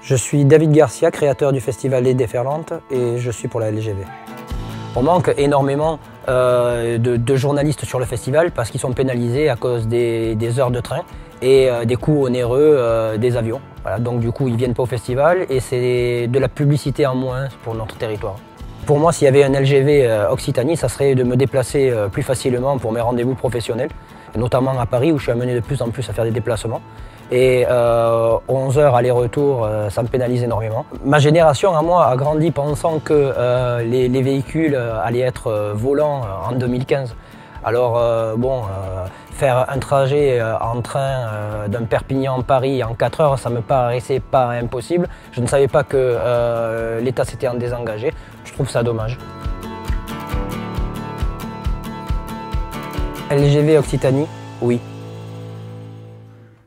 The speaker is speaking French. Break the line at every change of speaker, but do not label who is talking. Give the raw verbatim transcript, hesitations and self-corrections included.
Je suis David Garcia, créateur du festival Les Déferlantes et je suis pour la L G V. On manque énormément euh, de, de journalistes sur le festival parce qu'ils sont pénalisés à cause des, des heures de train et euh, des coûts onéreux euh, des avions. Voilà, donc du coup ils ne viennent pas au festival et c'est de la publicité en moins pour notre territoire. Pour moi, s'il y avait un L G V euh, Occitanie, ça serait de me déplacer euh, plus facilement pour mes rendez-vous professionnels, notamment à Paris où je suis amené de plus en plus à faire des déplacements. Et euh, onze heures aller-retour, euh, ça me pénalise énormément. Ma génération, à moi, a grandi pensant que euh, les, les véhicules euh, allaient être euh, volants euh, en deux mille quinze. Alors euh, bon, euh, faire un trajet euh, en train euh, d'un Perpignan-Paris en quatre heures, ça me paraissait pas impossible. Je ne savais pas que euh, l'État s'était en désengagé. Je trouve ça dommage. L G V Occitanie, oui.